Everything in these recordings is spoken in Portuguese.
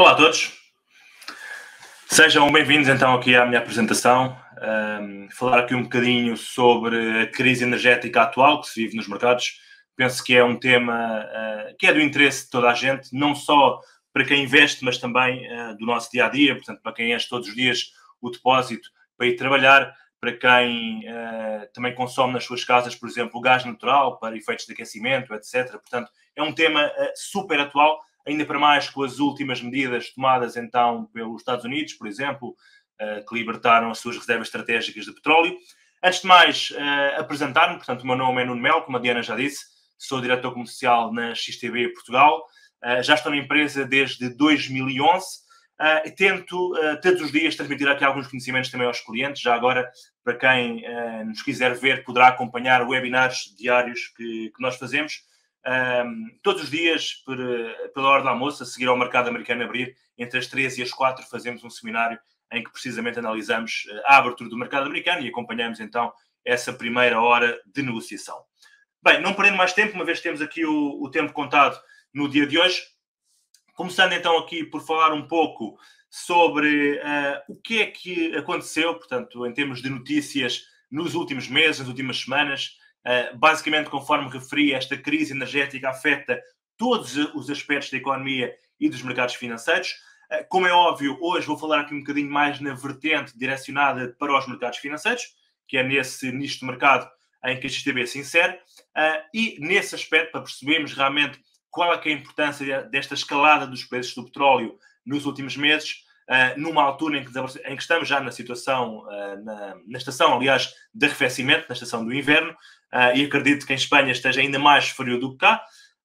Olá a todos, sejam bem-vindos então aqui à minha apresentação. Falar aqui um bocadinho sobre a crise energética atual que se vive nos mercados. Penso que é um tema que é do interesse de toda a gente, não só para quem investe, mas também do nosso dia-a-dia, portanto, para quem enche todos os dias o depósito para ir trabalhar, para quem também consome nas suas casas, por exemplo, o gás natural para efeitos de aquecimento, etc. Portanto, é um tema super atual, ainda para mais com as últimas medidas tomadas então pelos Estados Unidos, por exemplo, que libertaram as suas reservas estratégicas de petróleo. Antes de mais, apresentar-me, portanto, o meu nome é Nuno Melo, como a Diana já disse, sou diretor comercial na XTB Portugal, já estou na empresa desde 2011, e tento todos os dias transmitir aqui alguns conhecimentos também aos clientes. Já agora, para quem nos quiser ver, poderá acompanhar webinars diários que nós fazemos. Todos os dias, pela hora do almoço, a seguir ao mercado americano abrir, entre as 3 e as 4, fazemos um seminário em que precisamente analisamos a abertura do mercado americano e acompanhamos então essa primeira hora de negociação. Bem, não perdendo mais tempo, uma vez que temos aqui o tempo contado no dia de hoje, começando então aqui por falar um pouco sobre o que é que aconteceu, portanto, em termos de notícias nos últimos meses, nas últimas semanas. Basicamente, conforme referi, esta crise energética afeta todos os aspectos da economia e dos mercados financeiros. Como é óbvio, hoje vou falar aqui um bocadinho mais na vertente direcionada para os mercados financeiros, que é nesse nicho de mercado em que a XTB se insere, e nesse aspecto, para percebermos realmente qual é que é a importância desta escalada dos preços do petróleo nos últimos meses, numa altura em que estamos já na situação, na estação, aliás, de arrefecimento, na estação do inverno, e acredito que em Espanha esteja ainda mais frio do que cá,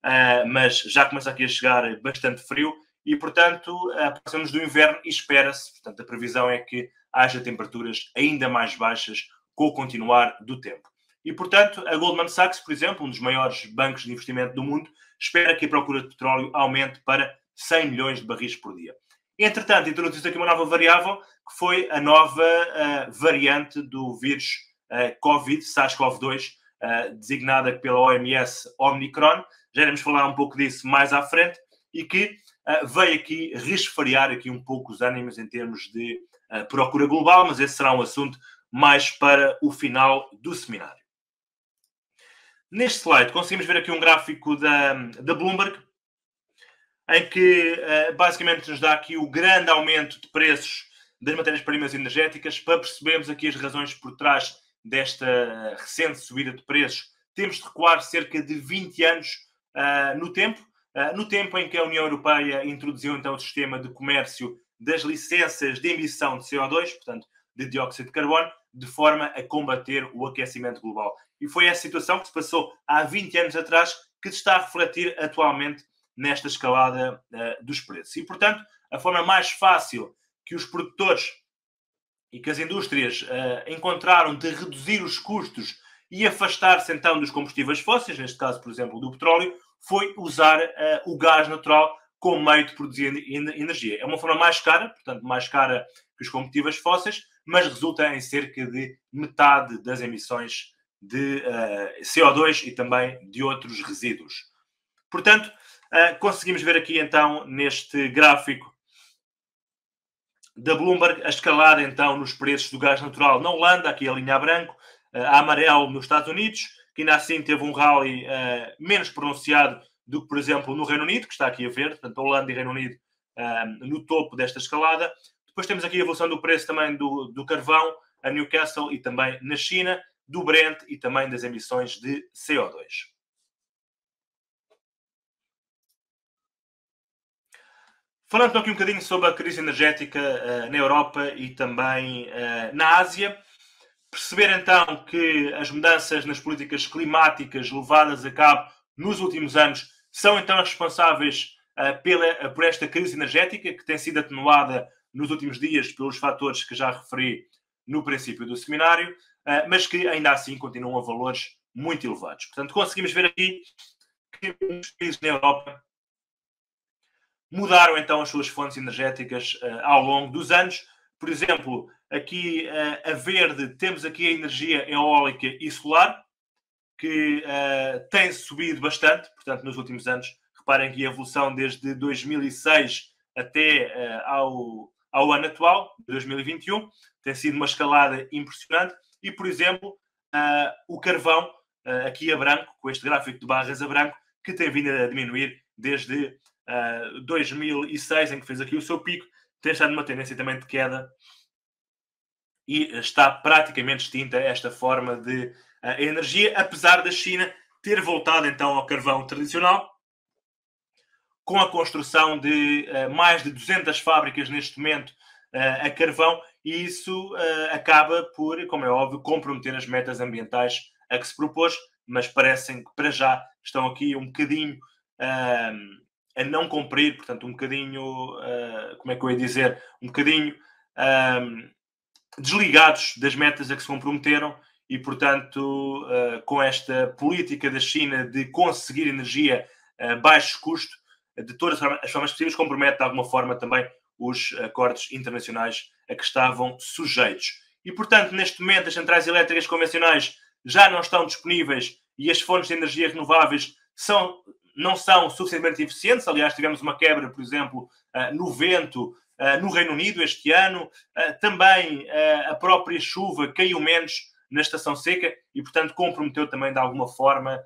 mas já começa aqui a chegar bastante frio e, portanto, passamos do inverno e espera-se, portanto, a previsão é que haja temperaturas ainda mais baixas com o continuar do tempo. E, portanto, a Goldman Sachs, por exemplo, um dos maiores bancos de investimento do mundo, espera que a procura de petróleo aumente para 100 milhões de barris por dia. Entretanto, introduziu-se aqui uma nova variável, que foi a nova variante do vírus Covid, SARS-CoV-2, designada pela OMS Omicron. Já iremos falar um pouco disso mais à frente, e que veio aqui resfriar aqui um pouco os ânimos em termos de procura global, mas esse será um assunto mais para o final do seminário. Neste slide conseguimos ver aqui um gráfico da Bloomberg, em que basicamente nos dá aqui o grande aumento de preços das matérias-primas energéticas. Para percebermos aqui as razões por trás desta recente subida de preços, temos de recuar cerca de 20 anos no tempo em que a União Europeia introduziu então o sistema de comércio das licenças de emissão de CO2, portanto, de dióxido de carbono, de forma a combater o aquecimento global. E foi essa situação que se passou há 20 anos atrás que se está a refletir atualmente nesta escalada dos preços. E, portanto, a forma mais fácil que os produtores e que as indústrias encontraram de reduzir os custos e afastar-se, então, dos combustíveis fósseis, neste caso, por exemplo, do petróleo, foi usar o gás natural como meio de produzir energia. É uma forma mais cara, portanto, mais cara que os combustíveis fósseis, mas resulta em cerca de metade das emissões de CO2 e também de outros resíduos. Portanto, conseguimos ver aqui, então, neste gráfico da Bloomberg, a escalada, então, nos preços do gás natural na Holanda, aqui a linha a branco, a amarelo nos Estados Unidos, que ainda assim teve um rally menos pronunciado do que, por exemplo, no Reino Unido, que está aqui a ver, portanto, a Holanda e Reino Unido no topo desta escalada. Depois temos aqui a evolução do preço também do carvão, a Newcastle, e também na China, do Brent e também das emissões de CO2. Falando aqui um bocadinho sobre a crise energética na Europa e também na Ásia, perceber então que as mudanças nas políticas climáticas levadas a cabo nos últimos anos são então responsáveis por esta crise energética, que tem sido atenuada nos últimos dias pelos fatores que já referi no princípio do seminário, mas que ainda assim continuam a valores muito elevados. Portanto, conseguimos ver aqui que os países na Europa mudaram então as suas fontes energéticas ao longo dos anos. Por exemplo, aqui a verde temos aqui a energia eólica e solar, que tem subido bastante, portanto, nos últimos anos. Reparem aqui a evolução desde 2006 até ao ano atual, 2021. Tem sido uma escalada impressionante e, por exemplo, o carvão, aqui a branco, com este gráfico de barras a branco, que tem vindo a diminuir desde 2006, em que fez aqui o seu pico, tem estado numa tendência também de queda e está praticamente extinta esta forma de energia, apesar da China ter voltado então ao carvão tradicional, com a construção de mais de 200 fábricas neste momento a carvão, e isso acaba por, como é óbvio, comprometer as metas ambientais a que se propôs, mas parecem que para já estão aqui um bocadinho a não cumprir, portanto um bocadinho, como é que eu ia dizer, um bocadinho desligados das metas a que se comprometeram e, portanto, com esta política da China de conseguir energia a baixo custo, de todas as formas possíveis, compromete de alguma forma também os acordos internacionais a que estavam sujeitos. E, portanto, neste momento, as centrais elétricas convencionais já não estão disponíveis e as fontes de energia renováveis não são suficientemente eficientes. Aliás, tivemos uma quebra, por exemplo, no vento, no Reino Unido este ano. Também a própria chuva caiu menos na estação seca e, portanto, comprometeu também, de alguma forma,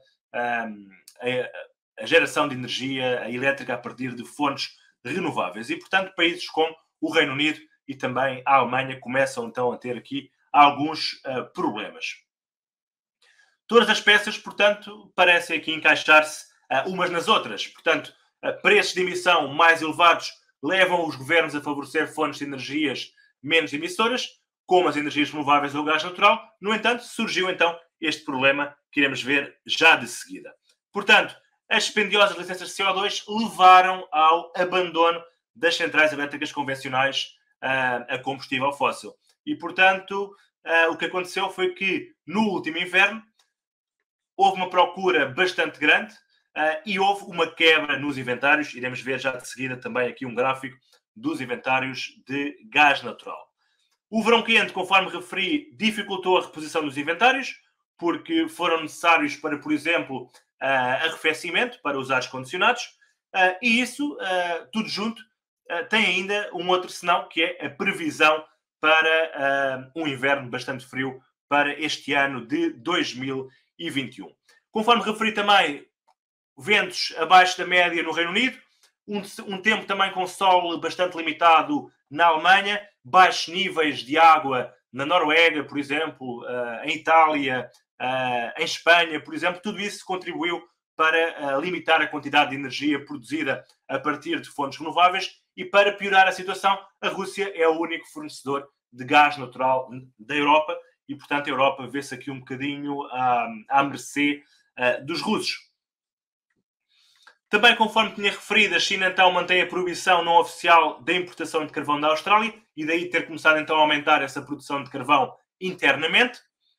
a geração de energia elétrica a partir de fontes renováveis. E, portanto, países como o Reino Unido e também a Alemanha começam, então, a ter aqui alguns problemas. Todas as peças, portanto, parecem aqui encaixar-se umas nas outras. Portanto, preços de emissão mais elevados levam os governos a favorecer fontes de energias menos emissoras, como as energias renováveis ou o gás natural. No entanto, surgiu então este problema que iremos ver já de seguida. Portanto, as dispendiosas licenças de CO2 levaram ao abandono das centrais elétricas convencionais a combustível fóssil. E, portanto, o que aconteceu foi que, no último inverno, houve uma procura bastante grande e houve uma quebra nos inventários. Iremos ver já de seguida também aqui um gráfico dos inventários de gás natural. O verão quente, conforme referi, dificultou a reposição dos inventários, porque foram necessários para, por exemplo, arrefecimento, para os ares condicionados, e isso, tudo junto, tem ainda um outro senão, que é a previsão para um inverno bastante frio para este ano de 2021. Conforme referi também, ventos abaixo da média no Reino Unido, um tempo também com sol bastante limitado na Alemanha, baixos níveis de água na Noruega, por exemplo, em Itália, em Espanha, por exemplo. Tudo isso contribuiu para limitar a quantidade de energia produzida a partir de fontes renováveis e, para piorar a situação, a Rússia é o único fornecedor de gás natural da Europa e, portanto, a Europa vê-se aqui um bocadinho à mercê dos russos. Também, conforme tinha referido, a China então mantém a proibição não oficial da importação de carvão da Austrália e daí ter começado então a aumentar essa produção de carvão internamente.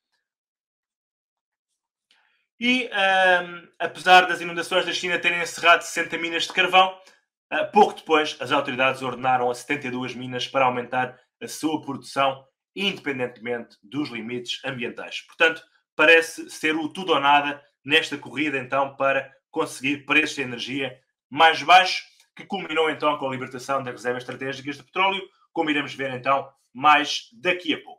E, apesar das inundações da China terem encerrado 60 minas de carvão, pouco depois as autoridades ordenaram a 72 minas para aumentar a sua produção, independentemente dos limites ambientais. Portanto, parece ser o tudo ou nada nesta corrida então para conseguir preços de energia mais baixos, que culminou então com a libertação das reservas estratégicas de petróleo, como iremos ver então mais daqui a pouco.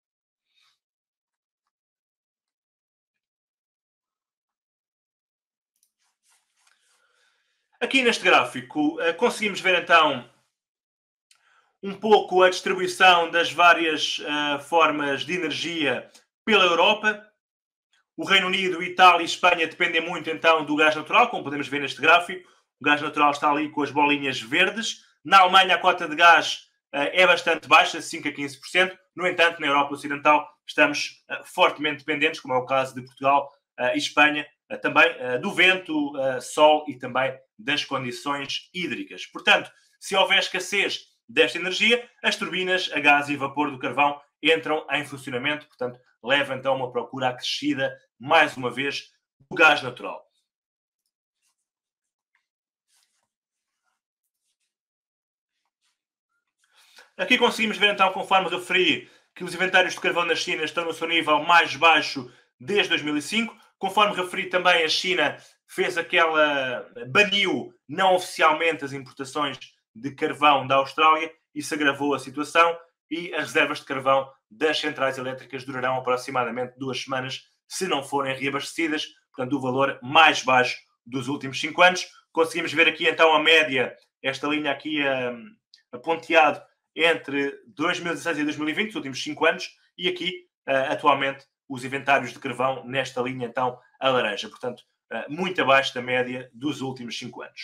Aqui neste gráfico conseguimos ver então um pouco a distribuição das várias formas de energia pela Europa. O Reino Unido, Itália e Espanha dependem muito então do gás natural, como podemos ver neste gráfico. O gás natural está ali com as bolinhas verdes. Na Alemanha a cota de gás é bastante baixa, 5 a 15%. No entanto, na Europa Ocidental estamos fortemente dependentes, como é o caso de Portugal e Espanha, também do vento, sol e também das condições hídricas. Portanto, se houver escassez desta energia, as turbinas a gás e vapor do carvão entram em funcionamento, portanto, leva então a uma procura acrescida, mais uma vez, do gás natural. Aqui conseguimos ver então, conforme referi, que os inventários de carvão na China estão no seu nível mais baixo desde 2005. Conforme referi também, a China baniu não oficialmente as importações de carvão da Austrália, isso agravou a situação e as reservas de carvão das centrais elétricas durarão aproximadamente 2 semanas se não forem reabastecidas, portanto o valor mais baixo dos últimos 5 anos. Conseguimos ver aqui então a média, esta linha aqui ponteado entre 2016 e 2020, os últimos 5 anos, e aqui atualmente os inventários de carvão nesta linha então a laranja, portanto muito abaixo da média dos últimos 5 anos.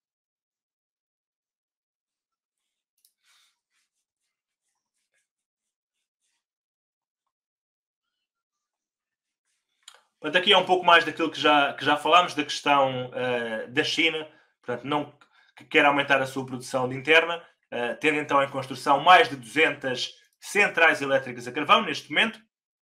Portanto, aqui é um pouco mais daquilo que já falámos, da questão da China, portanto, não que quer aumentar a sua produção de interna, tendo então em construção mais de 200 centrais elétricas a carvão neste momento.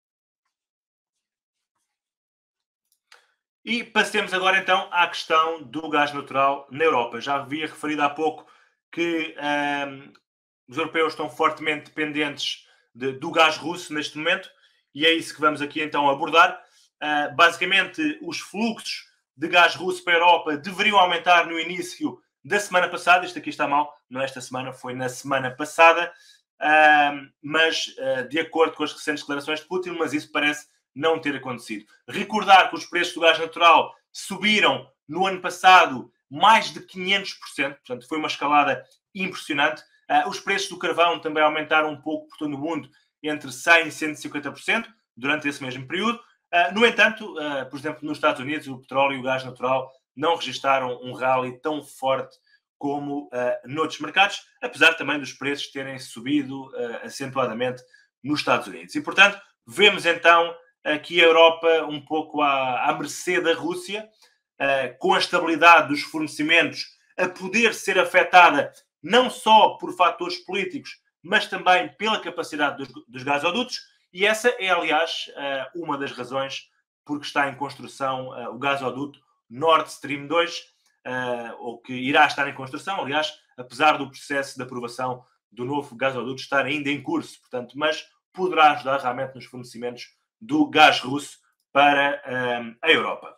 E passemos agora então à questão do gás natural na Europa. Já havia referido há pouco que os europeus estão fortemente dependentes do gás russo neste momento, e é isso que vamos aqui então abordar. Basicamente, os fluxos de gás russo para a Europa deveriam aumentar no início da semana passada. Isto aqui está mal, não é esta semana, foi na semana passada, mas de acordo com as recentes declarações de Putin, mas isso parece não ter acontecido. Recordar que os preços do gás natural subiram no ano passado mais de 500%, portanto foi uma escalada impressionante. Os preços do carvão também aumentaram um pouco por todo o mundo, entre 100% e 150% durante esse mesmo período. No entanto, por exemplo, nos Estados Unidos, o petróleo e o gás natural não registaram um rally tão forte como noutros mercados, apesar também dos preços terem subido acentuadamente nos Estados Unidos. E, portanto, vemos então aqui a Europa um pouco à mercê da Rússia, com a estabilidade dos fornecimentos a poder ser afetada não só por fatores políticos, mas também pela capacidade dos gasodutos. E essa é, aliás, uma das razões porque está em construção o gasoduto Nord Stream 2, ou que irá estar em construção, aliás, apesar do processo de aprovação do novo gasoduto estar ainda em curso, portanto, mas poderá ajudar realmente nos fornecimentos do gás russo para a Europa.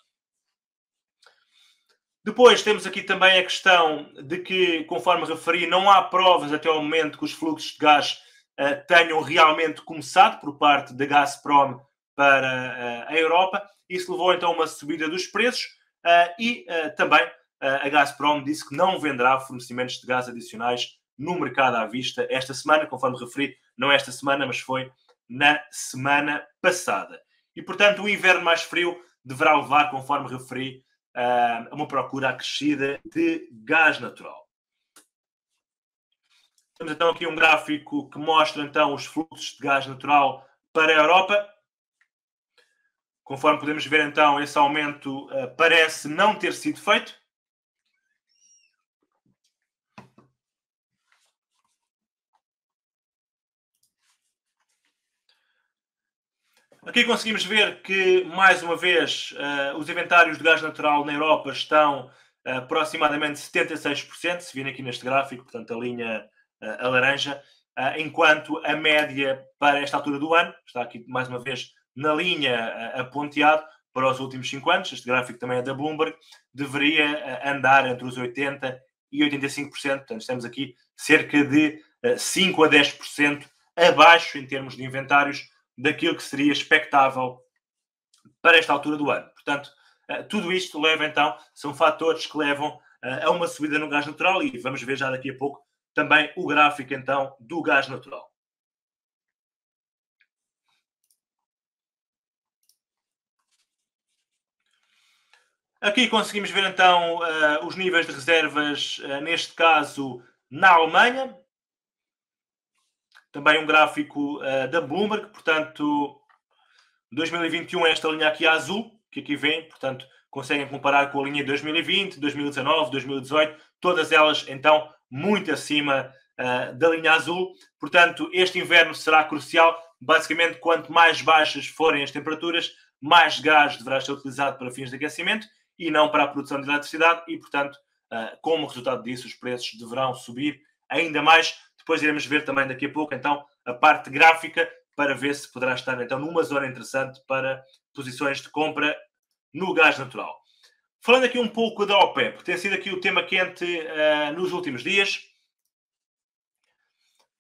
Depois temos aqui também a questão de que, conforme referi, não há provas até ao momento que os fluxos de gás tenham realmente começado por parte da Gazprom para a Europa. Isso levou então a uma subida dos preços e também a Gazprom disse que não venderá fornecimentos de gás adicionais no mercado à vista esta semana, conforme referi, não esta semana, mas foi na semana passada. E, portanto, o inverno mais frio deverá levar, conforme referi, a uma procura acrescida de gás natural. Temos então aqui um gráfico que mostra então os fluxos de gás natural para a Europa. Conforme podemos ver então, esse aumento parece não ter sido feito. Aqui conseguimos ver que, mais uma vez, os inventários de gás natural na Europa estão aproximadamente 76%, se virem aqui neste gráfico, portanto a linha a laranja, enquanto a média para esta altura do ano, está aqui mais uma vez na linha aponteado para os últimos 5 anos, este gráfico também é da Bloomberg, deveria andar entre os 80% e 85%, portanto estamos aqui cerca de 5 a 10% abaixo em termos de inventários daquilo que seria expectável para esta altura do ano. Portanto, tudo isto leva então, são fatores que levam a uma subida no gás natural e vamos ver já daqui a pouco também o gráfico então do gás natural. Aqui conseguimos ver então os níveis de reservas, neste caso na Alemanha. Também um gráfico da Bloomberg, portanto, 2021 esta linha aqui azul, que aqui vem, portanto, conseguem comparar com a linha de 2020, 2019, 2018, todas elas então muito acima da linha azul. Portanto, este inverno será crucial. Basicamente, quanto mais baixas forem as temperaturas, mais gás deverá ser utilizado para fins de aquecimento e não para a produção de eletricidade e, portanto, como resultado disso, os preços deverão subir ainda mais. Depois iremos ver também daqui a pouco, então, a parte gráfica para ver se poderá estar, então, numa zona interessante para posições de compra no gás natural. Falando aqui um pouco da OPEP, tem sido aqui o tema quente nos últimos dias.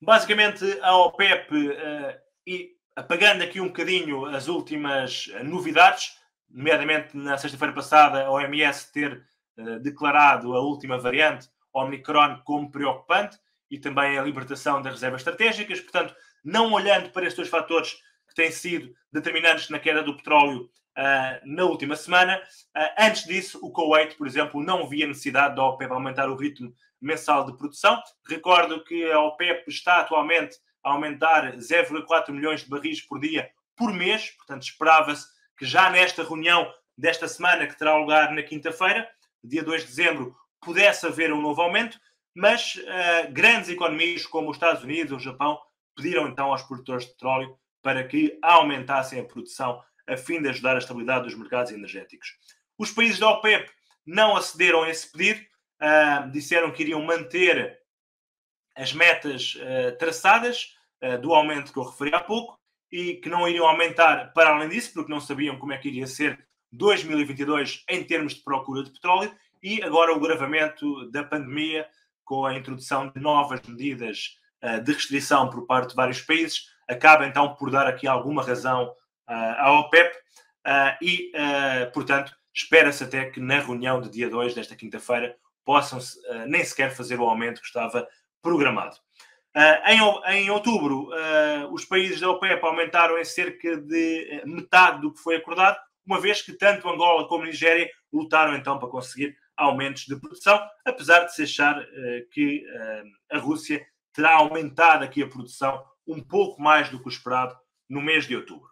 Basicamente, a OPEP, e apagando aqui um bocadinho as últimas novidades, nomeadamente na sexta-feira passada, a OMS ter declarado a última variante, Omicron, como preocupante, e também a libertação das reservas estratégicas. Portanto, não olhando para estes dois fatores que têm sido determinantes na queda do petróleo na última semana, antes disso, o Kuwait, por exemplo, não via necessidade da OPEP aumentar o ritmo mensal de produção. Recordo que a OPEP está atualmente a aumentar 0,4 milhões de barris por dia por mês, portanto esperava-se que já nesta reunião desta semana, que terá lugar na quinta-feira, dia 2 de dezembro, pudesse haver um novo aumento, mas grandes economias como os Estados Unidos ou o Japão pediram então aos produtores de petróleo para que aumentassem a produção a fim de ajudar a estabilidade dos mercados energéticos. Os países da OPEP não acederam a esse pedido, disseram que iriam manter as metas traçadas do aumento que eu referi há pouco e que não iriam aumentar para além disso, porque não sabiam como é que iria ser 2022 em termos de procura de petróleo e agora o agravamento da pandemia com a introdução de novas medidas de restrição por parte de vários países acaba então por dar aqui alguma razão à OPEP e, portanto, espera-se até que na reunião de dia 2 desta quinta-feira possam nem sequer fazer o aumento que estava programado. Em outubro, os países da OPEP aumentaram em cerca de metade do que foi acordado, uma vez que tanto Angola como Nigéria lutaram então para conseguir aumentos de produção, apesar de se achar que a Rússia terá aumentado aqui a produção um pouco mais do que o esperado no mês de outubro.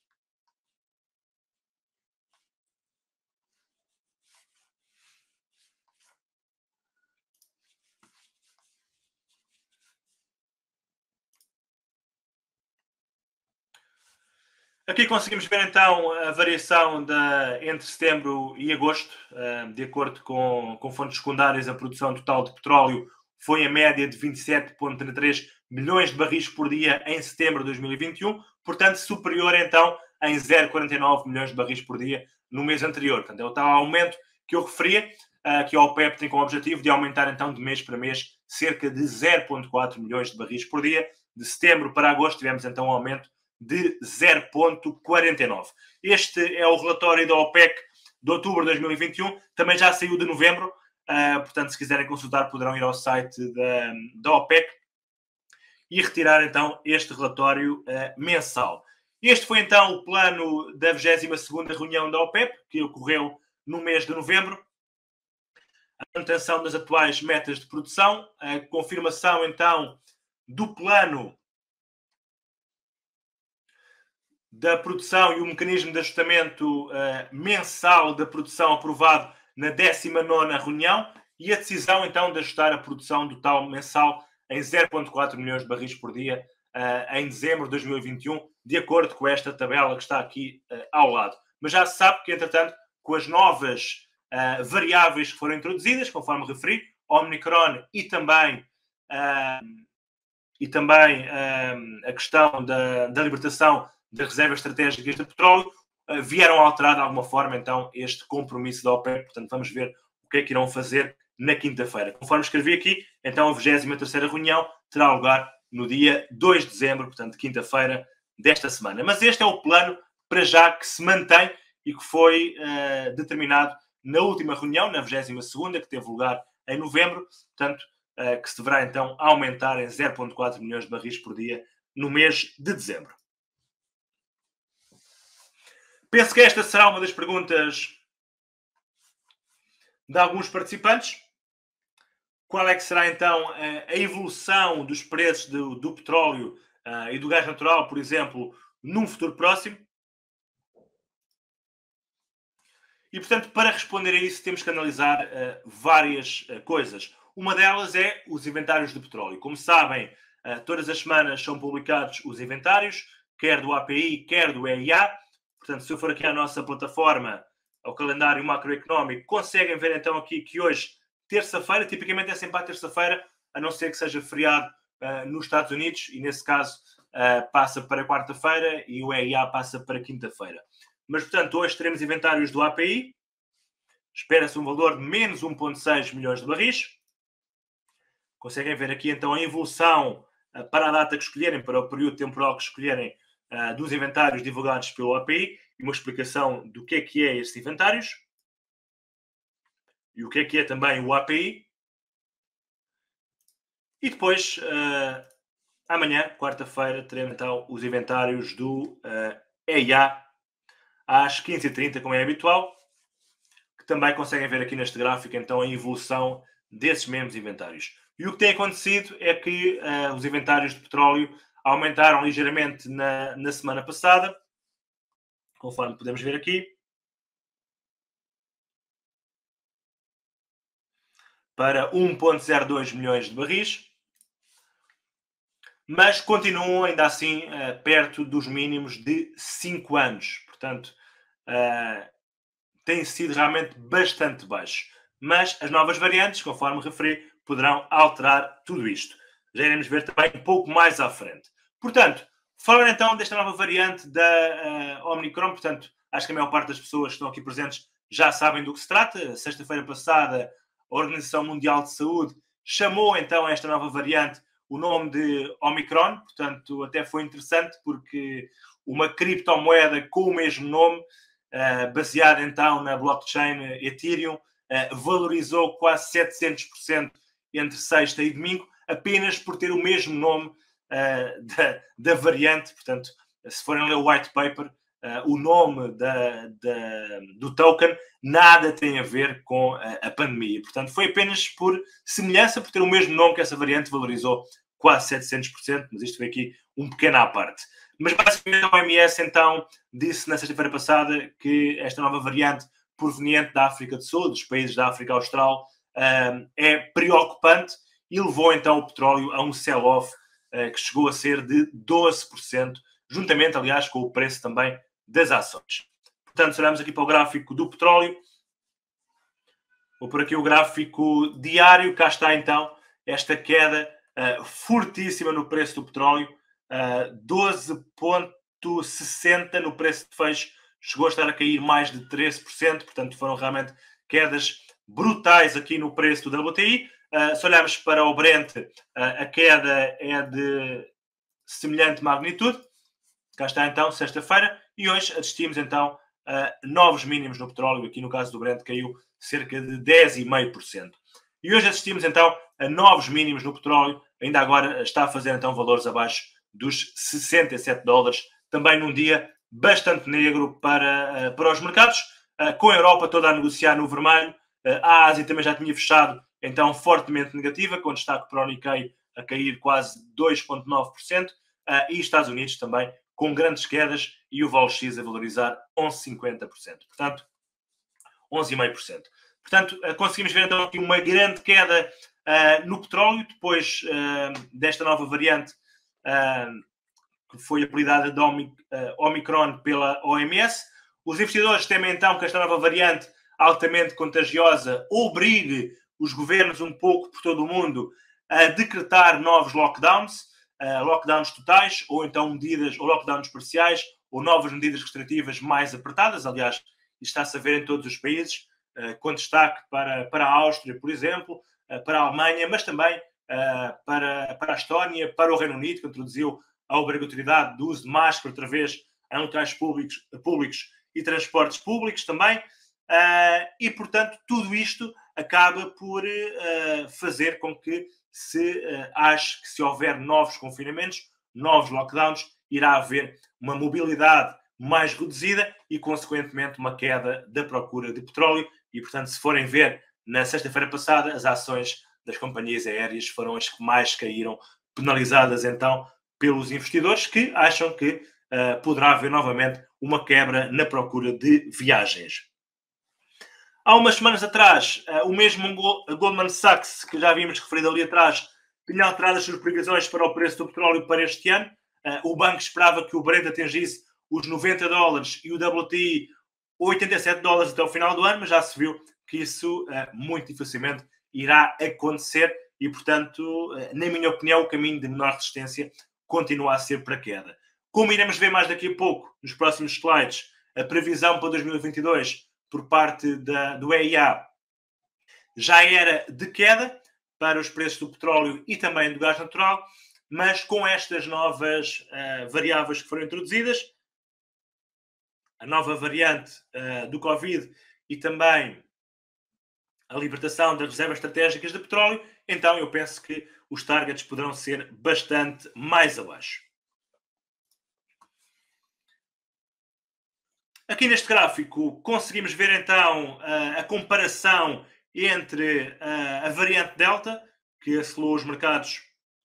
Aqui conseguimos ver então a variação entre setembro e agosto. De acordo com fontes secundárias, a produção total de petróleo foi a média de 27,33 milhões de barris por dia em setembro de 2021, portanto superior então em 0,49 milhões de barris por dia no mês anterior. Portanto, é o tal aumento que eu referia, que a OPEP tem como objetivo de aumentar então de mês para mês cerca de 0,4 milhões de barris por dia. De setembro para agosto tivemos então um aumento de 0,49. Este é o relatório da OPEC de outubro de 2021, também já saiu de novembro, portanto, se quiserem consultar, poderão ir ao site da OPEC e retirar então este relatório mensal. Este foi então o plano da 22ª reunião da OPEP, que ocorreu no mês de novembro. A manutenção das atuais metas de produção, a confirmação então do plano da produção e o mecanismo de ajustamento mensal da produção aprovado na 19ª reunião e a decisão, então, de ajustar a produção total mensal em 0,4 milhões de barris por dia em dezembro de 2021, de acordo com esta tabela que está aqui ao lado. Mas já se sabe que, entretanto, com as novas variáveis que foram introduzidas, conforme referi, Omicron e também a questão da libertação das reservas estratégicas de petróleo, vieram alterar de alguma forma então este compromisso da OPEP. Portanto, vamos ver o que é que irão fazer na quinta-feira. Conforme escrevi aqui, então a 23ª reunião terá lugar no dia 2 de dezembro, portanto, quinta-feira desta semana. Mas este é o plano para já que se mantém e que foi determinado na última reunião, na 22ª, que teve lugar em novembro, portanto, que se deverá então aumentar em 0,4 milhões de barris por dia no mês de dezembro. Penso que esta será uma das perguntas de alguns participantes. Qual é que será então a evolução dos preços do petróleo e do gás natural, por exemplo, num futuro próximo? E, portanto, para responder a isso, temos que analisar várias coisas. Uma delas é os inventários de petróleo. Como sabem, todas as semanas são publicados os inventários, quer do API, quer do EIA. Portanto, se eu for aqui à nossa plataforma, ao calendário macroeconómico, conseguem ver então aqui que hoje, terça-feira, tipicamente é sempre à terça-feira, a não ser que seja feriado nos Estados Unidos, e nesse caso passa para quarta-feira e o EIA passa para quinta-feira. Mas, portanto, hoje teremos inventários do API, espera-se um valor de menos 1,6 milhões de barris. Conseguem ver aqui então a evolução para a data que escolherem, para o período temporal que escolherem dos inventários divulgados pelo API e uma explicação do que é estes inventários e o que é também o API. E depois, amanhã, quarta-feira, teremos então os inventários do EIA às 15h30, como é habitual, que também conseguem ver aqui neste gráfico então a evolução desses mesmos inventários. E o que tem acontecido é que os inventários de petróleo aumentaram ligeiramente na semana passada, conforme podemos ver aqui, para 1,02 milhões de barris, mas continuam ainda assim perto dos mínimos de 5 anos. Portanto, tem sido realmente bastante baixo. Mas as novas variantes, conforme referi, poderão alterar tudo isto. Já iremos ver também um pouco mais à frente. Portanto, falando então desta nova variante da Omicron, portanto, acho que a maior parte das pessoas que estão aqui presentes já sabem do que se trata. Sexta-feira passada, a Organização Mundial de Saúde chamou então a esta nova variante o nome de Omicron, portanto, até foi interessante porque uma criptomoeda com o mesmo nome, baseada então na blockchain Ethereum, valorizou quase 700% entre sexta e domingo, apenas por ter o mesmo nome da variante. Portanto, se forem ler o white paper, o nome do token nada tem a ver com a pandemia. Portanto, foi apenas por semelhança, por ter o mesmo nome que essa variante valorizou quase 700%, mas isto foi aqui um pequeno à parte. Mas basicamente a OMS então disse na sexta-feira passada que esta nova variante proveniente da África do Sul, dos países da África Austral, é preocupante e levou então o petróleo a um sell-off que chegou a ser de 12%, juntamente, aliás, com o preço também das ações. Portanto, se olharmos aqui para o gráfico do petróleo, vou por aqui o gráfico diário, cá está então esta queda fortíssima no preço do petróleo, 12,60 no preço de fecho, chegou a estar a cair mais de 13%, portanto foram realmente quedas brutais aqui no preço do WTI. Se olharmos para o Brent, a queda é de semelhante magnitude. Cá está então, sexta-feira, e hoje assistimos então a novos mínimos no petróleo. Aqui no caso do Brent caiu cerca de 10,5%. E hoje assistimos então a novos mínimos no petróleo, ainda agora está a fazer então valores abaixo dos $67, também num dia bastante negro para os mercados, com a Europa toda a negociar no vermelho. A Ásia também já tinha fechado então fortemente negativa, com destaque para o Nikkei a cair quase 2,9%, e Estados Unidos também com grandes quedas e o VOLX a valorizar 11,50%. Portanto, 11,5%. Portanto, conseguimos ver então aqui uma grande queda no petróleo, depois desta nova variante que foi apelidada de Omicron pela OMS. Os investidores temem então que esta nova variante altamente contagiosa obrigue os governos um pouco por todo o mundo a decretar novos lockdowns, lockdowns totais, ou então medidas, ou lockdowns parciais, ou novas medidas restritivas mais apertadas. Aliás, isto está-se a ver em todos os países, com destaque para a Áustria, por exemplo, para a Alemanha, mas também para a Estónia, para o Reino Unido, que introduziu a obrigatoriedade do uso de máscara outra vez em locais públicos e transportes públicos também. E, portanto, tudo isto acaba por fazer com que se ache que se houver novos confinamentos, novos lockdowns, irá haver uma mobilidade mais reduzida e, consequentemente, uma queda da procura de petróleo. E, portanto, se forem ver, na sexta-feira passada, as ações das companhias aéreas foram as que mais caíram, penalizadas, então, pelos investidores que acham que poderá haver novamente uma quebra na procura de viagens. Há umas semanas atrás, o mesmo Goldman Sachs, que já havíamos referido ali atrás, tinha alterado as suas previsões para o preço do petróleo para este ano. O banco esperava que o Brent atingisse os $90 e o WTI $87 até o final do ano, mas já se viu que isso muito dificilmente irá acontecer e, portanto, na minha opinião, o caminho de menor resistência continua a ser para a queda. Como iremos ver mais daqui a pouco, nos próximos slides, a previsão para 2022 por parte do EIA já era de queda para os preços do petróleo e também do gás natural. mas com estas novas variáveis que foram introduzidas, a nova variante do Covid e também a libertação das reservas estratégicas de petróleo, então eu penso que os targets poderão ser bastante mais abaixo. Aqui neste gráfico conseguimos ver então a comparação entre a variante Delta, que assolou os mercados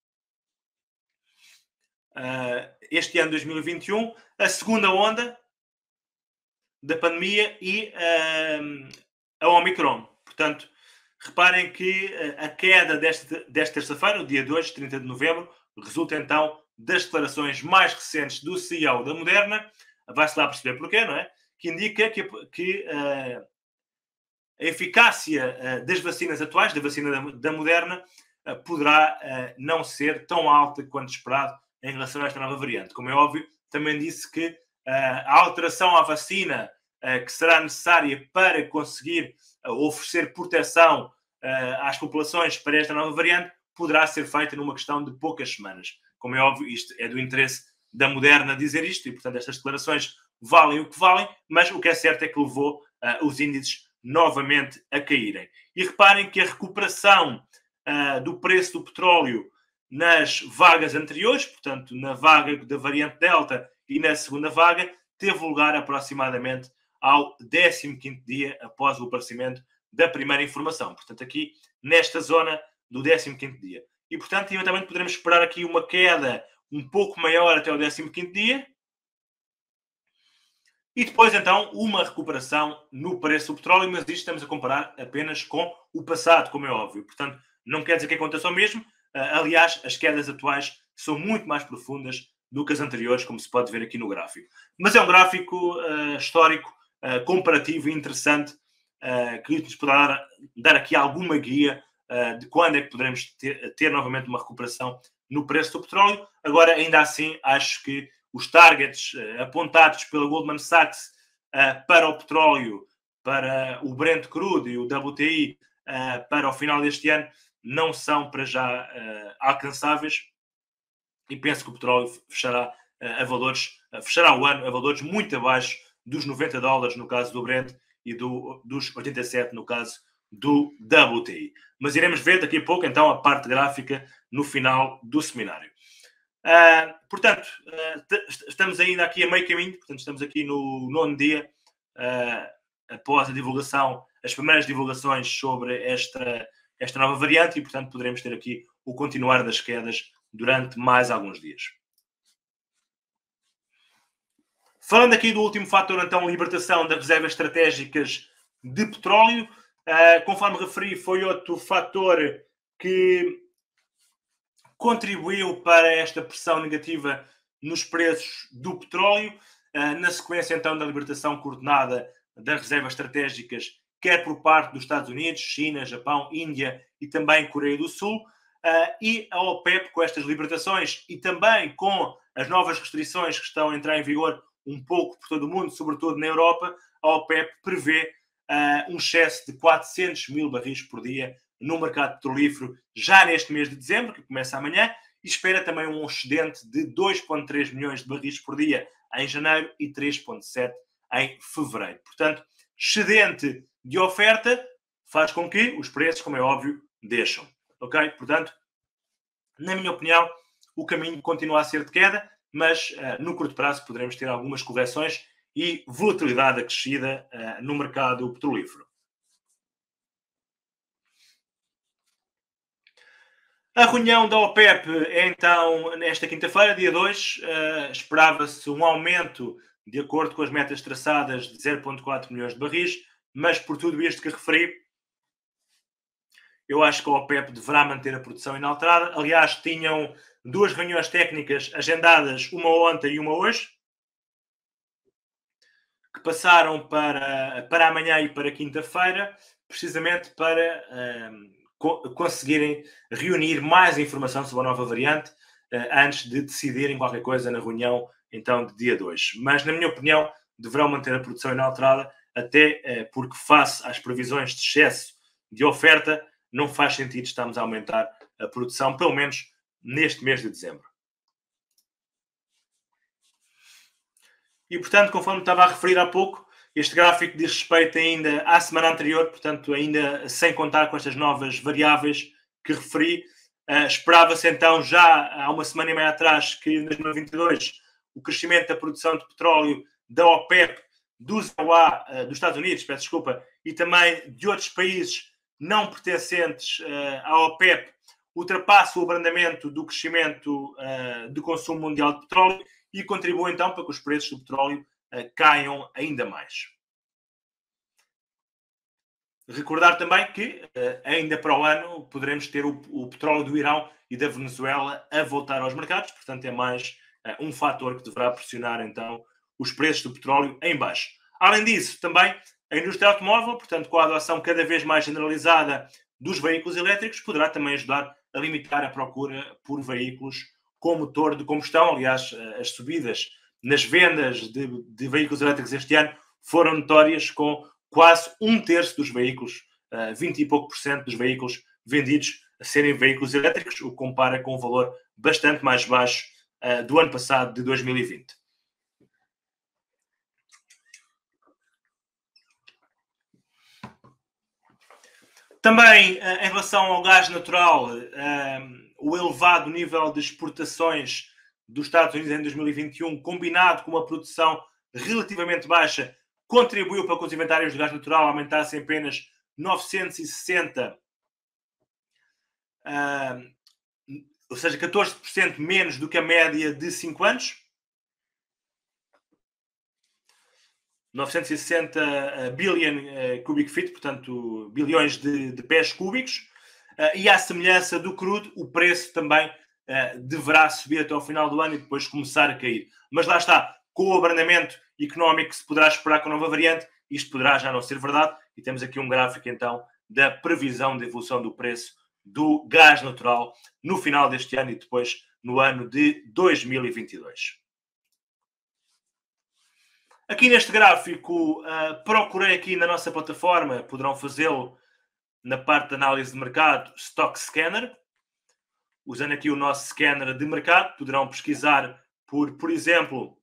este ano 2021, a segunda onda da pandemia e a Omicron. Portanto, reparem que a queda desta terça-feira, o dia 2, 30 de novembro, resulta então das declarações mais recentes do CEO da Moderna. Vai-se lá perceber porquê, não é? Que indica que a eficácia das vacinas atuais, da vacina da Moderna, poderá não ser tão alta quanto esperado em relação a esta nova variante. Como é óbvio, também disse que a alteração à vacina que será necessária para conseguir oferecer proteção às populações para esta nova variante poderá ser feita numa questão de poucas semanas. Como é óbvio, isto é do interesse da Moderna dizer isto e, portanto, estas declarações valem o que valem, mas o que é certo é que levou os índices novamente a caírem. E reparem que a recuperação do preço do petróleo nas vagas anteriores, portanto, na vaga da variante Delta e na segunda vaga, teve lugar aproximadamente ao 15º dia após o aparecimento da primeira informação. Portanto, aqui nesta zona do 15º dia. E, portanto, eventualmente poderemos esperar aqui uma queda um pouco maior até o 15º dia. E depois, então, uma recuperação no preço do petróleo, mas isto estamos a comparar apenas com o passado, como é óbvio. Portanto, não quer dizer que aconteça o mesmo. Aliás, as quedas atuais são muito mais profundas do que as anteriores, como se pode ver aqui no gráfico. Mas é um gráfico histórico, comparativo e interessante, que nos poderá dar aqui alguma guia de quando é que poderemos ter novamente uma recuperação no preço do petróleo. Agora, ainda assim, acho que os targets apontados pela Goldman Sachs para o petróleo, para o Brent Crude e o WTI para o final deste ano, não são para já alcançáveis, e penso que o petróleo fechará o ano a valores muito abaixo dos $90 no caso do Brent e dos 87 no caso do WTI. Mas iremos ver daqui a pouco então a parte gráfica no final do seminário. Portanto, estamos ainda aqui a meio caminho, portanto estamos aqui no 9º dia após a divulgação, as primeiras divulgações sobre esta nova variante e, portanto, poderemos ter aqui o continuar das quedas durante mais alguns dias. Falando aqui do último fator, então, libertação das reservas estratégicas de petróleo, conforme referi, foi outro fator que contribuiu para esta pressão negativa nos preços do petróleo, na sequência, então, da libertação coordenada das reservas estratégicas, quer por parte dos Estados Unidos, China, Japão, Índia e também Coreia do Sul, e a OPEP, com estas libertações e também com as novas restrições que estão a entrar em vigor um pouco por todo o mundo, sobretudo na Europa, a OPEP prevê um excesso de 400 mil barris por dia no mercado petrolífero já neste mês de dezembro, que começa amanhã, e espera também um excedente de 2,3 milhões de barris por dia em janeiro e 3,7 em fevereiro. Portanto, excedente de oferta faz com que os preços, como é óbvio, desçam. Ok? Portanto, na minha opinião, o caminho continua a ser de queda, mas no curto prazo poderemos ter algumas correções e volatilidade acrescida no mercado petrolífero. A reunião da OPEP é então nesta quinta-feira, dia 2. Esperava-se um aumento de acordo com as metas traçadas de 0,4 milhões de barris, mas por tudo isto que referi, eu acho que a OPEP deverá manter a produção inalterada. Aliás, tinham duas reuniões técnicas agendadas, uma ontem e uma hoje, que passaram para amanhã e para quinta-feira, precisamente para conseguirem reunir mais informação sobre a nova variante antes de decidirem qualquer coisa na reunião então de dia 2. Mas, na minha opinião, deverão manter a produção inalterada, até porque, face às previsões de excesso de oferta, não faz sentido estarmos a aumentar a produção, pelo menos neste mês de dezembro. E, portanto, conforme estava a referir há pouco, este gráfico diz respeito ainda à semana anterior, portanto, ainda sem contar com estas novas variáveis que referi. Esperava-se então, já há uma semana e meia atrás, que em 2022 o crescimento da produção de petróleo da OPEP, dos Estados Unidos, peço desculpa, e também de outros países não pertencentes à OPEP, ultrapasse o abrandamento do crescimento do consumo mundial de petróleo e contribua então para que os preços do petróleo caiam ainda mais. Recordar também que ainda para o ano poderemos ter o petróleo do Irão e da Venezuela a voltar aos mercados, portanto é mais um fator que deverá pressionar então os preços do petróleo em baixo. Além disso, também a indústria automóvel, portanto com a adoção cada vez mais generalizada dos veículos elétricos, poderá também ajudar a limitar a procura por veículos com motor de combustão. Aliás, as subidas nas vendas de veículos elétricos este ano foram notórias, com quase um terço dos veículos, 20 e pouco por cento dos veículos vendidos a serem veículos elétricos, o que compara com um valor bastante mais baixo do ano passado, de 2020. Também, em relação ao gás natural, o elevado nível de exportações dos Estados Unidos em 2021, combinado com uma produção relativamente baixa, contribuiu para que os inventários de gás natural aumentassem apenas 960, ou seja, 14% menos do que a média de 5 anos. 960 billion cubic feet, portanto, bilhões de pés cúbicos. E à semelhança do crudo, o preço também deverá subir até ao final do ano e depois começar a cair. Mas lá está, com o abrandamento económico que se poderá esperar com a nova variante, isto poderá já não ser verdade. E temos aqui um gráfico, então, da previsão de evolução do preço do gás natural no final deste ano e depois no ano de 2022. Aqui neste gráfico, procurei aqui na nossa plataforma, poderão fazê-lo na parte de análise de mercado, Stock Scanner. Usando aqui o nosso scanner de mercado, poderão pesquisar por exemplo,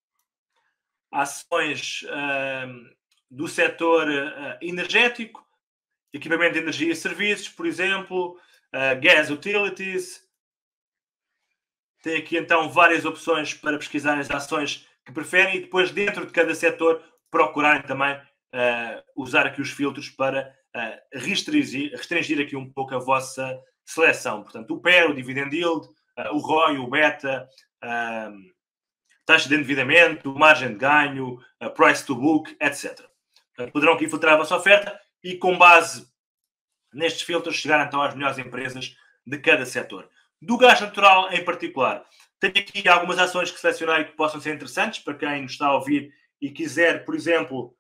ações do setor energético, equipamento de energia e serviços, por exemplo, gas utilities. Tem aqui então várias opções para pesquisar as ações que preferem e depois, dentro de cada setor, procurarem também usar aqui os filtros para restringir aqui um pouco a vossa seleção. Portanto, o PER, o Dividend Yield, o ROI, o Beta, taxa de endividamento, margem de ganho, price to book, etc. Portanto, poderão aqui filtrar a vossa oferta e, com base nestes filtros, chegar então às melhores empresas de cada setor. Do gás natural em particular, tenho aqui algumas ações que selecionei que possam ser interessantes para quem nos está a ouvir e quiser, por exemplo,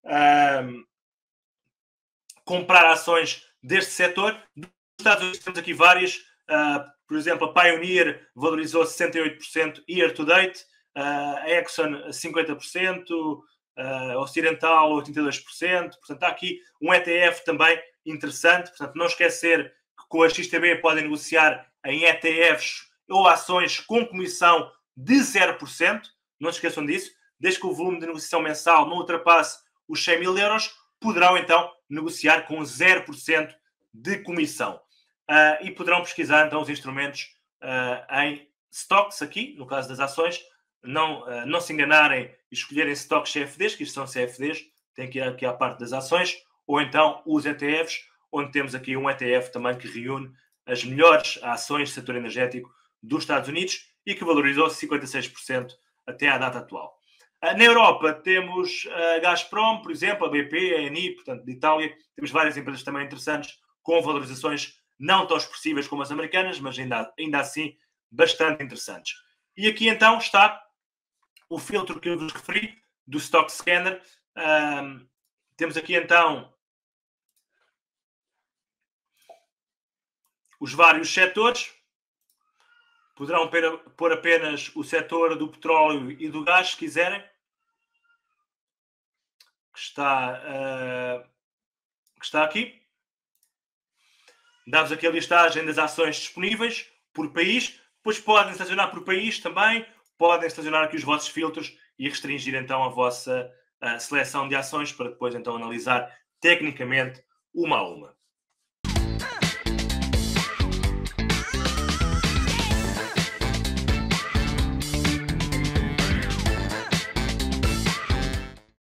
comprar ações deste setor. Dos Estados Unidos temos aqui várias. Por exemplo, a Pioneer valorizou 68% year to date, a Exxon 50%, a Ocidental 82%. Portanto, há aqui um ETF também interessante. Portanto, não esquecer que com a XTB podem negociar em ETFs ou ações com comissão de 0%. Não se esqueçam disso. Desde que o volume de negociação mensal não ultrapasse os 100 mil euros, poderão então negociar com 0% de comissão. E poderão pesquisar então os instrumentos em stocks aqui, no caso das ações. Não se enganarem e escolherem stocks CFDs, que isto são CFDs, tem que ir aqui à parte das ações, ou então os ETFs, onde temos aqui um ETF também que reúne as melhores ações do setor energético dos Estados Unidos e que valorizou 56% até à data atual. Na Europa temos a Gazprom, por exemplo, a BP, a Eni, portanto, de Itália. Temos várias empresas também interessantes com valorizações não tão expressivas como as americanas, mas ainda assim bastante interessantes. E aqui então está o filtro que eu vos referi, do Stock Scanner. Temos aqui então os vários setores. Poderão pôr apenas o setor do petróleo e do gás, se quiserem, que está aqui. Dá-vos aqui a listagem das ações disponíveis. por país. Depois podem selecionar por país também, podem selecionar aqui os vossos filtros e restringir então a vossa seleção de ações para depois então analisar tecnicamente uma a uma.